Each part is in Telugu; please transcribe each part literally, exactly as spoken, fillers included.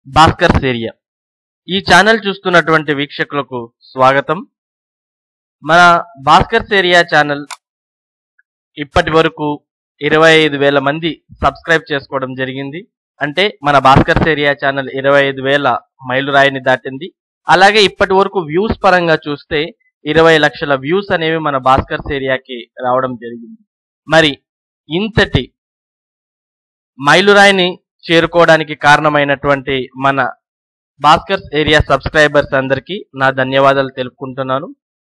భాస్కర్స్ ఏరియా. ఈ ఛానల్ చూస్తున్నటువంటి వీక్షకులకు స్వాగతం. మన భాస్కర్స్ ఏరియా ఛానల్ ఇప్పటి వరకు ఇరవై ఐదు వేల మంది సబ్స్క్రైబ్ చేసుకోవడం జరిగింది. అంటే మన భాస్కర్స్ ఏరియా ఛానల్ ఇరవై ఐదు వేల మైలురాయిని దాటింది. అలాగే ఇప్పటి వరకు వ్యూస్ పరంగా చూస్తే ఇరవై లక్షల వ్యూస్ అనేవి మన భాస్కర్స్ ఏరియాకి రావడం జరిగింది. మరి ఇంతటి మైలురాయిని చేరుకోవడానికి కారణమైనటువంటి మన భాస్కర్స్ ఏరియా సబ్స్క్రైబర్స్ అందరికీ నా ధన్యవాదాలు తెలుపుకుంటున్నాను.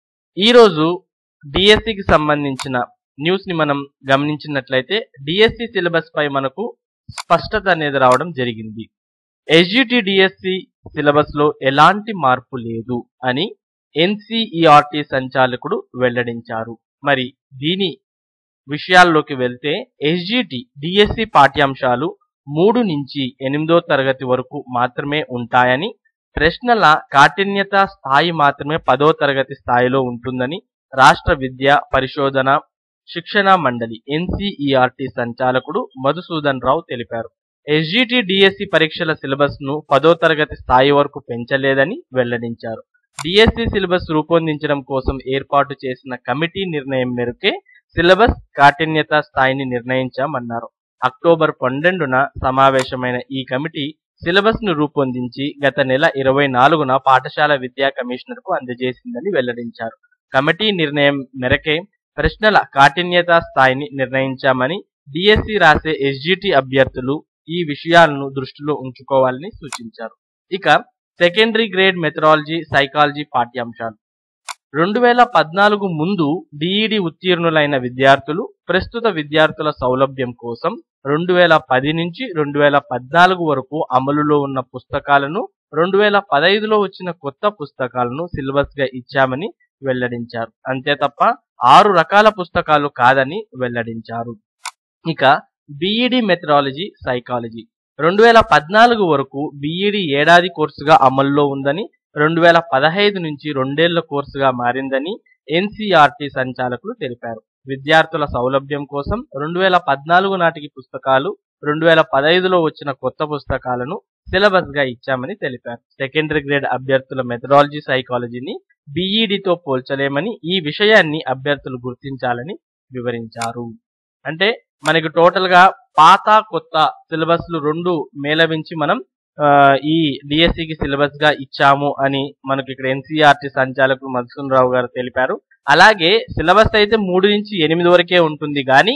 ఈరోజు డిఎస్సికి సంబంధించిన న్యూస్ ని మనం గమనించినట్లయితే డిఎస్సి సిలబస్ పై మనకు స్పష్టత అనేది రావడం జరిగింది. ఎస్జిటి డిఎస్సి సిలబస్ లో ఎలాంటి మార్పు లేదు అని ఎన్సిఈఆర్టీ సంచాలకుడు వెల్లడించారు. మరి దీని విషయాల్లోకి వెళ్తే ఎస్జిటి డిఎస్సి పాఠ్యాంశాలు మూడు నుంచి ఎనిమిదో తరగతి వరకు మాత్రమే ఉంటాయని, ప్రశ్నల కాఠిన్యత స్థాయి మాత్రమే పదో తరగతి స్థాయిలో ఉంటుందని రాష్ట్ర విద్యా పరిశోధన శిక్షణ మండలి ఎన్సిఈఆర్టీ సంచాలకుడు మధుసూదన్ రావు తెలిపారు. ఎస్జిటి డిఎస్సి పరీక్షల సిలబస్ ను పదో తరగతి స్థాయి వరకు పెంచలేదని వెల్లడించారు. డిఎస్సి సిలబస్ రూపొందించడం కోసం ఏర్పాటు చేసిన కమిటీ నిర్ణయం మేరకే సిలబస్ కాఠిన్యత స్థాయిని నిర్ణయించామన్నారు. అక్టోబర్ పన్నెండున సమావేశమైన ఈ కమిటీ సిలబస్ ను రూపొందించి గత నెల ఇరవై నాలుగున పాఠశాల విద్యా కమిషనర్ కు అందజేసిందని వెల్లడించారు. కమిటీ నిర్ణయం మేరకే ప్రశ్నల కాఠిన్యత స్థాయిని నిర్ణయించామని, డిఎస్సి రాసే ఎస్జిటి అభ్యర్థులు ఈ విషయాలను దృష్టిలో ఉంచుకోవాలని సూచించారు. ఇక సెకండరీ గ్రేడ్ మెథడాలజీ సైకాలజీ పాఠ్యాంశాలు రెండు వేల పద్నాలుగు ముందు డిఈడి ఉత్తీర్ణులైన విద్యార్థులు ప్రస్తుత విద్యార్థుల సౌలభ్యం కోసం రెండు వేల పది నుంచి రెండు వేల పద్నాలుగు వరకు అమలులో ఉన్న పుస్తకాలను, రెండు వేల పదైదులో వచ్చిన కొత్త పుస్తకాలను సిలబస్ గా ఇచ్చామని వెల్లడించారు. అంతే తప్ప ఆరు రకాల పుస్తకాలు కాదని వెల్లడించారు. ఇక బిఈడి మెథడాలజీ సైకాలజీ రెండు వేల పద్నాలుగు వరకు బిఈడి ఏడాది కోర్సుగా అమల్లో ఉందని, రెండు వేల పదహైదు నుంచి రెండేళ్ల కోర్సుగా మారిందని ఎన్సిఆర్టీ సంచాలకులు తెలిపారు. విద్యార్థుల సౌలభ్యం కోసం రెండు వేల పద్నాలుగు నాటికి పుస్తకాలు, రెండు వేల పదైదులో వచ్చిన కొత్త పుస్తకాలను సిలబస్ గా ఇచ్చామని తెలిపారు. సెకండరీ గ్రేడ్ అభ్యర్థుల మెథడాలజీ సైకాలజీని బిఈడితో పోల్చలేమని, ఈ విషయాన్ని అభ్యర్థులు గుర్తించాలని వివరించారు. అంటే మనకి టోటల్ గా పాత కొత్త సిలబస్లు రెండు మేళవించి మనం ఈ డిఎస్సికి సిలబస్ గా ఇచ్చాము అని మనకి ఇక్కడ ఎన్సిఆర్టీ సంచాలకులు మధుసూదన్ రావు గారు తెలిపారు. అలాగే సిలబస్ అయితే మూడు నుంచి ఎనిమిది వరకే ఉంటుంది కానీ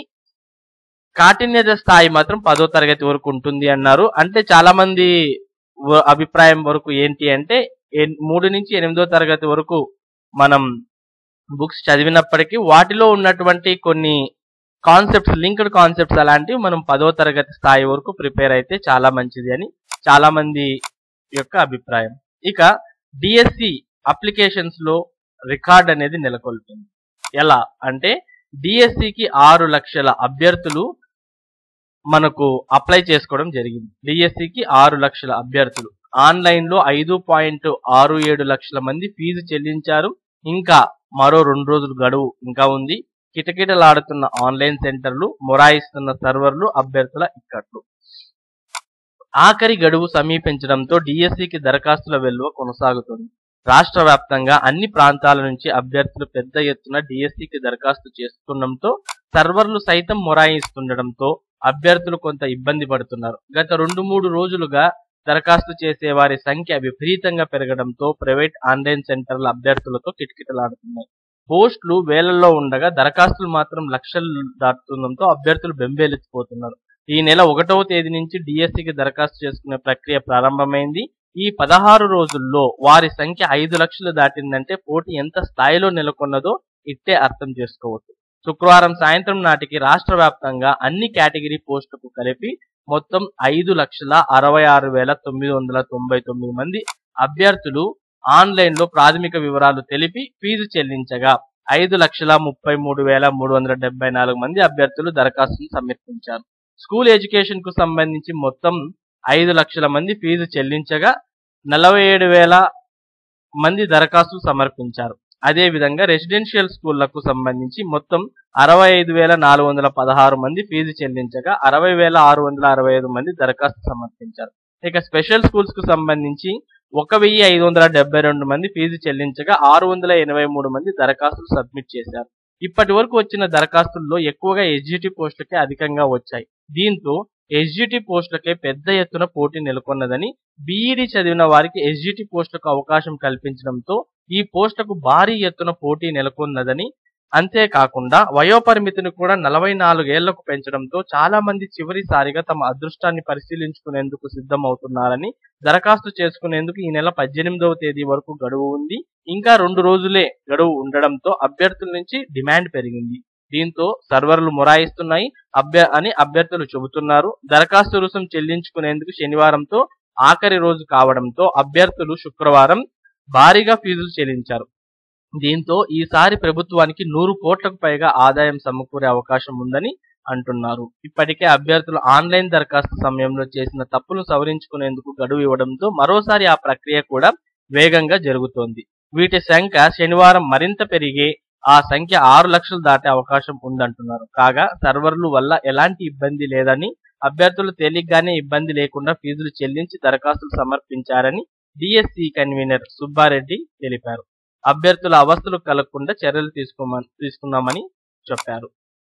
కాఠిన్యత స్థాయి మాత్రం పదో తరగతి వరకు ఉంటుంది అన్నారు. అంటే చాలా మంది అభిప్రాయం వరకు ఏంటి అంటే మూడు నుంచి ఎనిమిదో తరగతి వరకు మనం బుక్స్ చదివినప్పటికీ వాటిలో ఉన్నటువంటి కొన్ని కాన్సెప్ట్స్, లింక్డ్ కాన్సెప్ట్స్ అలాంటివి మనం పదో తరగతి స్థాయి వరకు ప్రిపేర్ అయితే చాలా మంచిది అని చాలా మంది యొక్క అభిప్రాయం. ఇక డిఎస్సి అప్లికేషన్స్ లో రికార్డ్ అనేది నెలకొల్పింది. ఎలా అంటే డిఎస్సికి ఆరు లక్షల అభ్యర్థులు మనకు అప్లై చేసుకోవడం జరిగింది. డిఎస్సికి ఆరు లక్షల అభ్యర్థులు ఆన్లైన్ లో ఐదు పాయింట్ ఆరు ఏడు లక్షల మంది ఫీజు చెల్లించారు. ఇంకా మరో రెండు రోజులు గడువు ఇంకా ఉంది. కిటకిటలాడుతున్న ఆన్లైన్ సెంటర్లు, మొరాయిస్తున్న సర్వర్లు, అభ్యర్థుల ఇక్కట్లు. ఆఖరి గడువు సమీపించడంతో డిఎస్సికి దరఖాస్తుల వెల్లువ కొనసాగుతుంది. రాష్ట్ర వ్యాప్తంగా అన్ని ప్రాంతాల నుంచి అభ్యర్థులు పెద్ద ఎత్తున డిఎస్సికి దరఖాస్తు చేస్తుండటంతో సర్వర్లు సైతం మొరాయిస్తుండటంతో అభ్యర్థులు కొంత ఇబ్బంది పడుతున్నారు. గత రెండు మూడు రోజులుగా దరఖాస్తు చేసే వారి సంఖ్య విపరీతంగా పెరగడంతో ప్రైవేట్ ఆన్లైన్ సెంటర్ల అభ్యర్థులతో కిటకిటలాడుతున్నాయి. పోస్టులు వేలల్లో ఉండగా దరఖాస్తులు మాత్రం లక్షలు దాటుతుండటంతో అభ్యర్థులు బెంబేలెత్తిపోతున్నారు. ఈ నెల ఒకటవ తేదీ నుంచి డిఎస్సికి దరఖాస్తు చేసుకునే ప్రక్రియ ప్రారంభమైంది. ఈ పదహారు రోజుల్లో వారి సంఖ్య ఐదు లక్షలు దాటిందంటే పోటీ ఎంత స్థాయిలో నెలకొన్నదో ఇట్టే అర్థం చేసుకోవచ్చు. శుక్రవారం సాయంత్రం నాటికి రాష్ట్ర వ్యాప్తంగా అన్ని కేటగిరీ పోస్టులకు కలిపి మొత్తం ఐదు లక్షల అరవై ఆరు వేల తొమ్మిది వందల తొంభై తొమ్మిది మంది అభ్యర్థులు ఆన్లైన్ లో ప్రాథమిక వివరాలు తెలిపి ఫీజు చెల్లించగా ఐదు లక్షల ముప్పై మూడు వేల మూడు వందల డెబ్బై నాలుగు మంది అభ్యర్థులు దరఖాస్తును సమర్పించారు. స్కూల్ ఎడ్యుకేషన్ కు సంబంధించి మొత్తం ఐదు లక్షల మంది ఫీజు చెల్లించగా నలభై ఏడు వేల మంది దరఖాస్తులు సమర్పించారు. అదేవిధంగా రెసిడెన్షియల్ స్కూళ్లకు సంబంధించి మొత్తం అరవై ఐదు వేల నాలుగు వందల పదహారు మంది ఫీజు చెల్లించగా అరవై వేల ఆరు వందల అరవై ఐదు మంది దరఖాస్తు సమర్పించారు. ఇక స్పెషల్ స్కూల్స్ కు సంబంధించి ఒక వెయ్యి ఐదు వందల డెబ్బై రెండు మంది ఫీజు చెల్లించగా ఆరు వందల ఎనభై మూడు మంది దరఖాస్తులు సబ్మిట్ చేశారు. ఇప్పటి వరకు వచ్చిన దరఖాస్తుల్లో ఎక్కువగా ఎస్జిటి పోస్టులకే అధికంగా వచ్చాయి. దీంతో ఎస్జిటి పోస్టులకే పెద్ద ఎత్తున పోటీ నెలకొన్నదని, బీఈడీ చదివిన వారికి ఎస్జిటి పోస్టులకు అవకాశం కల్పించడంతో ఈ పోస్టులకు భారీ ఎత్తున పోటీ నెలకొన్నదని, అంతేకాకుండా వయోపరిమితిని కూడా నలభై నాలుగేళ్లకు పెంచడంతో చాలా మంది చివరిసారిగా తమ అదృష్టాన్ని పరిశీలించుకునేందుకు సిద్ధమవుతున్నారని, దరఖాస్తు చేసుకునేందుకు ఈ నెల పద్దెనిమిదవ తేదీ వరకు గడువు ఉంది. ఇంకా రెండు రోజులే గడువు ఉండడంతో అభ్యర్థుల నుంచి డిమాండ్ పెరిగింది. దీంతో సర్వర్లు మొరాయిస్తున్నాయి అభ్య అని అభ్యర్థులు చెబుతున్నారు. దరఖాస్తు రుసుం చెల్లించుకునేందుకు శనివారంతో ఆఖరి రోజు కావడంతో అభ్యర్థులు శుక్రవారం భారీగా ఫీజులు చెల్లించారు. దీంతో ఈసారి ప్రభుత్వానికి నూరు కోట్లకు పైగా ఆదాయం సమకూరే అవకాశం ఉందని అంటున్నారు. ఇప్పటికే అభ్యర్థులు ఆన్లైన్ దరఖాస్తు సమయంలో చేసిన తప్పులు సవరించుకునేందుకు గడువు ఇవ్వడంతో మరోసారి ఆ ప్రక్రియ కూడా వేగంగా జరుగుతోంది. వీటి సంఖ్య శనివారం మరింత పెరిగే ఆ సంఖ్య ఆరు లక్షలు దాటే అవకాశం ఉందంటున్నారు. కాగా సర్వర్లు వల్ల ఎలాంటి ఇబ్బంది లేదని, అభ్యర్థులు తేలిగ్గానే ఇబ్బంది లేకుండా ఫీజులు చెల్లించి దరఖాస్తులు సమర్పించారని డిఎస్సి కన్వీనర్ సుబ్బారెడ్డి తెలిపారు. అభ్యర్థుల అవస్థలు కలగకుండా చర్యలు తీసుకోమని తీసుకున్నామని చెప్పారు.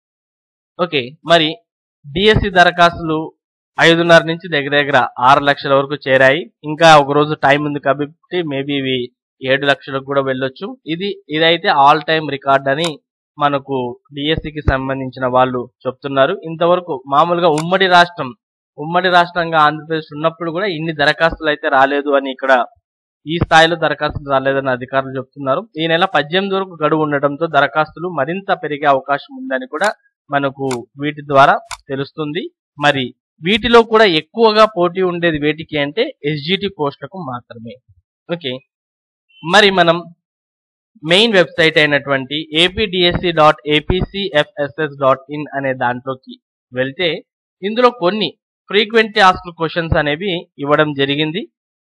ఓకే, మరి డిఎస్సి దరఖాస్తులు ఐదున్నర నుంచి దగ్గర దగ్గర ఆరు లక్షల వరకు చేరాయి. ఇంకా ఒక రోజు టైం ఉంది కాబట్టి మేబీ ఇవి ఏడు లక్షలకు కూడా వెళ్ళొచ్చు. ఇది ఇదైతే ఆల్ టైమ్ రికార్డ్ అని మనకు డిఎస్సికి సంబంధించిన వాళ్ళు చెప్తున్నారు. ఇంతవరకు మామూలుగా ఉమ్మడి రాష్ట్రం ఉమ్మడి రాష్ట్రంగా ఆంధ్రప్రదేశ్ ఉన్నప్పుడు కూడా ఇన్ని దరఖాస్తులు అయితే రాలేదు అని, ఇక్కడ ఈ స్థాయిలో దరఖాస్తులు రాలేదని అధికారులు చెప్తున్నారు. ఈ నెల పద్దెనిమిది వరకు గడువు ఉండటంతో దరఖాస్తులు మరింత పెరిగే అవకాశం ఉందని కూడా మనకు వీటి ద్వారా తెలుస్తుంది. మరి వీటిలో కూడా ఎక్కువగా పోటీ ఉండేది వేటికి అంటే ఎస్జిటి పోస్టులకు మాత్రమే. ఓకే, మరి మనం మెయిన్ వెబ్సైట్ అయినటువంటి APDSC dot APCFSS dot in అనే దాంట్లోకి వెళ్తే ఇందులో కొన్ని ఫ్రీక్వెంట్లీ ఆస్క్డ్ క్వశ్చన్స్ అనేవి ఇవ్వడం జరిగింది.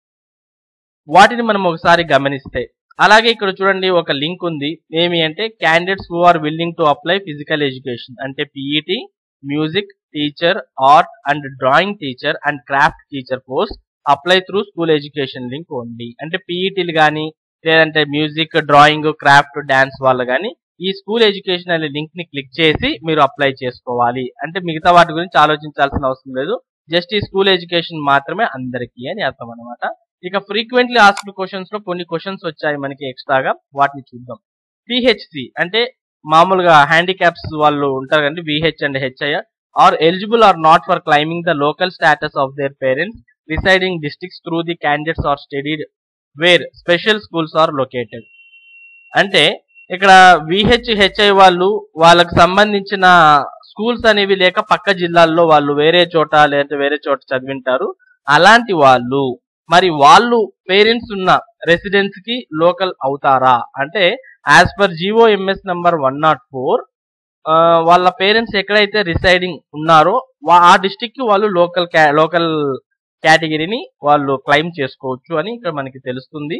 వాటిని మనం ఒకసారి గమనిస్తే, అలాగే ఇక్కడ చూడండి ఒక లింక్ ఉంది. ఏమి అంటే candidates who are willing to apply physical education అంటే PET, music teacher, art and drawing teacher and craft teacher post apply through school education link only. అంటే పీఈటీలు కానీ లేదంటే మ్యూజిక్, డ్రాయింగ్, క్రాఫ్ట్, డాన్స్ వాళ్ళు కానీ ఈ స్కూల్ ఎడ్యుకేషన్ అనే లింక్ ని క్లిక్ చేసి మీరు అప్లై చేసుకోవాలి. అంటే మిగతా వాటి గురించి ఆలోచించాల్సిన అవసరం లేదు, జస్ట్ ఈ స్కూల్ ఎడ్యుకేషన్ మాత్రమే అందరికీ అని అర్థం అనమాట. ఇక ఫ్రీక్వెంట్లీ ఆస్క్డ్ క్వశ్చన్స్ లో కొన్ని క్వశ్చన్స్ వచ్చాయి మనకి ఎక్స్ట్రాగా, వాటిని చూద్దాం. పిహెచ్సి అంటే మామూలుగా హ్యాండిక్యాప్స్ వాళ్ళు ఉంటారు కండి, VH and HI are eligible or not for claiming the local status of their parents residing districts through the candidates are studied where special schools are located. అంటే ఇక్కడ విహెచ్ హెచ్ఐ వాళ్ళు వాళ్ళకు సంబంధించిన స్కూల్స్ అనేవి లేక పక్క జిల్లాల్లో వాళ్ళు వేరే చోట లేదంటే వేరే చోట చదివింటారు. అలాంటి వాళ్ళు మరి వాళ్ళు పేరెంట్స్ ఉన్న రెసిడెన్స్ కి లోకల్ అవుతారా అంటే as per GOMS number one not four వాళ్ళ పేరెంట్స్ ఎక్కడైతే రిసైడింగ్ ఉన్నారో ఆ డిస్ట్రిక్ట్ కి వాళ్ళు లోకల్ లోకల్ కేటగిరీని వాళ్ళు క్లైమ్ చేసుకోవచ్చు అని ఇక్కడ మనకి తెలుస్తుంది.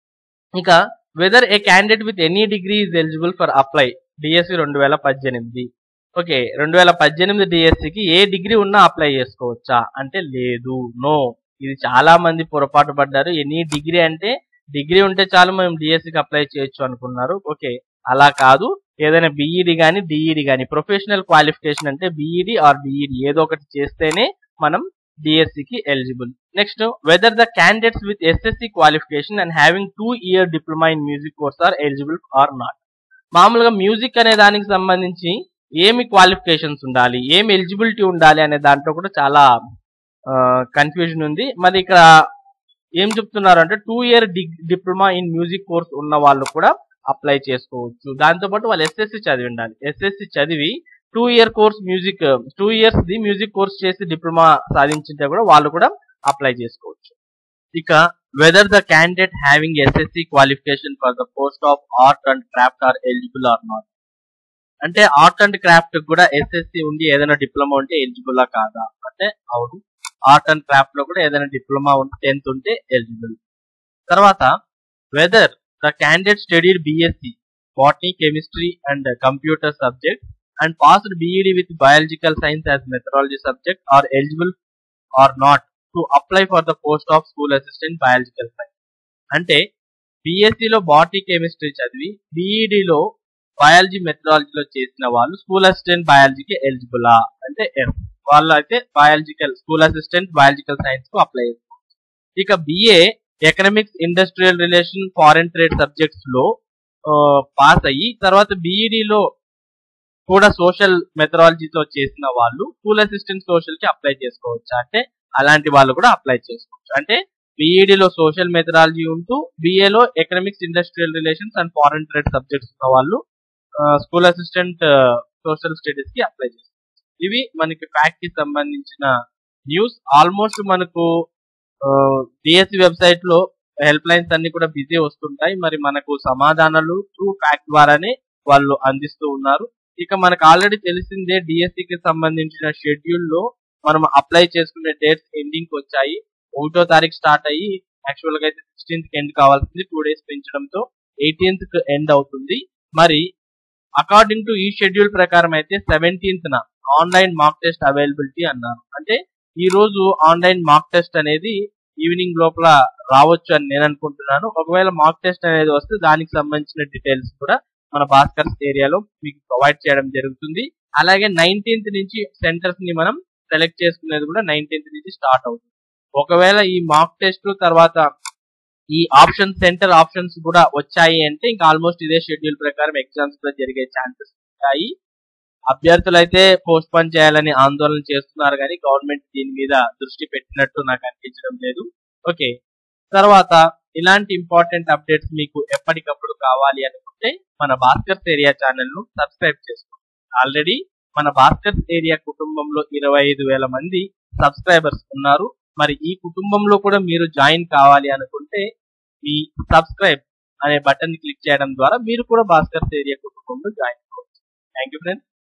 ఇక whether a candidate with any degree is eligible for apply DSC రెండు వేల పద్దెనిమిది. ఓకే, రెండు వేల పద్దెనిమిది డిఎస్సికి ఏ డిగ్రీ ఉన్నా అప్లై చేసుకోవచ్చా అంటే లేదు, నో. ఇది చాలా మంది పొరపాటు పడ్డారు. ఎనీ డిగ్రీ అంటే డిగ్రీ ఉంటే చాలు మేము డిఎస్సికి అప్లై చేయొచ్చు అనుకున్నారు. ఓకే, అలా కాదు. ఏదైనా బీఈడి కానీ డిఈడి కానీ ప్రొఫెషనల్ క్వాలిఫికేషన్ అంటే బీఈడి ఆర్ డిఈడి ఏదో ఒకటి చేస్తేనే మనం డిఎస్సికి eligible. Next, whether the candidates with SSC qualification and having two year diploma in music course are eligible or not. మామూలుగా మ్యూజిక్ అనే దానికి సంబంధించి ఏమి క్వాలిఫికేషన్స్ ఉండాలి, ఏమి ఎలిజిబిలిటీ ఉండాలి అనే దాంట్లో కూడా చాలా కన్ఫ్యూజన్ ఉంది. మరి ఇక్కడ ఏం చెప్తున్నారు అంటే two year diploma in music course ఉన్న వాళ్ళు కూడా అప్లై చేసుకోవచ్చు. దాంతోపాటు వాళ్ళు ఎస్ఎస్సి చదివి ఉండాలి. ఎస్ఎస్సి చదివి two year course music two years the music course చేసి డిప్లొమా సాధించింటే కూడా వాళ్ళు కూడా అప్లై చేసుకోవచ్చు. ఇక whether the candidate having SSC qualification for the post of art and craft are eligible or not. అంటే ఆర్ట్ అండ్ క్రాఫ్ట్ కూడా ఎస్ఎస్సి ఉండి ఏదైనా డిప్లొమా ఉంటే ఎలిజిబుల్ కాదా అంటే అవును, ఆర్ట్ అండ్ క్రాఫ్ట్ లో కూడా ఏదైనా డిప్లొమా ఉంటే టెన్త్ ఉంటే ఎలిజిబుల్. తర్వాత whether the candidate studied BSc botany, chemistry and computer subject and passed B E D with biological science as methodology subject are eligible or not to apply for the post of school assistant biological science. అంటే బిఎస్సిలో బాటనీ కెమిస్ట్రీ చదివి బిఈడిలో బయాలజీ మెథడాలజీలో చేసిన వాళ్ళు స్కూల్ అసిస్టెంట్ బయాలజీకి ఎలిజిబులా అంటే ఎస్, వాళ్ళు అయితే biological school assistant biological science కు అప్లై చేసుకోవచ్చు. ఇక BA economics, industrial relation, foreign trade subjects లో పాస్ అయ్యి తర్వాత బిఈడిలో కూడా సోషల్ మెథడాలజీతో చేసిన వాళ్ళు స్కూల్ అసిస్టెంట్ సోషల్ కి అప్లై చేసుకోవచ్చు. అంటే అలాంటి వాళ్ళు కూడా అప్లై చేసుకోవచ్చు. అంటే బిఈడిలో సోషల్ మెథడాలజీ ఉంటూ బిఏలో economics, industrial relations and foreign trade subjects ఉన్న వాళ్ళు స్కూల్ అసిస్టెంట్ సోషల్ స్టడీస్ కి అప్లై చేసుకోవచ్చు. ఇవి మనకి ఫ్యాక్ట్ కి సంబంధించిన న్యూస్. ఆల్మోస్ట్ మనకు డిఎస్సి వెబ్సైట్ లో హెల్ప్ లైన్స్ అన్ని కూడా బిజీ వస్తుంటాయి. మరి మనకు సమాధానాలు త్రూ ఫ్యాక్ట్ ద్వారానే వాళ్ళు అందిస్తూ ఉన్నారు. ఇక మనకు ఆల్రెడీ తెలిసిందే డిఎస్సికి సంబంధించిన షెడ్యూల్ లో మనం అప్లై చేసుకునే డేట్స్ ఎండింగ్ వచ్చాయి. ఒకటో తారీఖు స్టార్ట్ అయ్యి యాక్చువల్ గా అయితే సిక్స్టీన్త్ కి ఎండ్ కావాల్సింది, టూ డేస్ పెంచడంతో ఎయిటీన్త్ కి ఎండ్ అవుతుంది. మరి అకార్డింగ్ టు ఈ షెడ్యూల్ ప్రకారం అయితే సెవెంటీన్త్ న ఆన్లైన్ మాక్ టెస్ట్ అవైలబిలిటీ అన్నారు. అంటే ఈ రోజు ఆన్లైన్ మాక్ టెస్ట్ అనేది ఈవినింగ్ లోపల రావచ్చు అని నేను అనుకుంటున్నాను. ఒకవేళ మాక్ టెస్ట్ అనేది వస్తే దానికి సంబంధించిన డీటెయిల్స్ కూడా మన భాస్కర్స్ ఏరియాలో మీకు ప్రొవైడ్ చేయడం జరుగుతుంది. అలాగే నైన్టీన్త్ నుంచి సెంటర్స్ ని మనం సెలెక్ట్ చేసుకునేది కూడా నైన్టీన్త్ నుంచి స్టార్ట్ అవుతుంది. ఒకవేళ ఈ మాక్ టెస్ట్ తర్వాత ఈ ఆప్షన్ సెంటర్ ఆప్షన్స్ కూడా వచ్చాయి అంటే ఇంకా ఆల్మోస్ట్ ఇదే షెడ్యూల్ ప్రకారం ఎగ్జామ్స్ కూడా జరిగే ఛాన్సెస్ ఉంటాయి. అభ్యర్థులు అయితే పోస్ట్ పోన్ చేయాలని ఆందోళన చేస్తున్నారు కానీ గవర్నమెంట్ దీని మీద దృష్టి పెట్టినట్టు నాకు అనిపించడం లేదు. ఓకే, తర్వాత ఇలాంటి ఇంపార్టెంట్ అప్డేట్స్ మీకు ఎప్పటికప్పుడు కావాలి అనుకుంటే మన భాస్కర్స్ ఏరియా ఛానల్ ను సబ్స్క్రైబ్ చేసుకోండి. ఆల్రెడీ మన భాస్కర్స్ ఏరియా కుటుంబంలో ఇరవై ఐదు వేల మంది సబ్స్క్రైబర్స్ ఉన్నారు. మరి ఈ కుటుంబంలో కూడా మీరు జాయిన్ కావాలి అనుకుంటే ఈ సబ్స్క్రైబ్ అనే బటన్ ని క్లిక్ చేయడం ద్వారా మీరు కూడా భాస్కర్స్ ఏరియా కుటుంబంలో జాయిన్ అవ్వచ్చు. Thank you friends.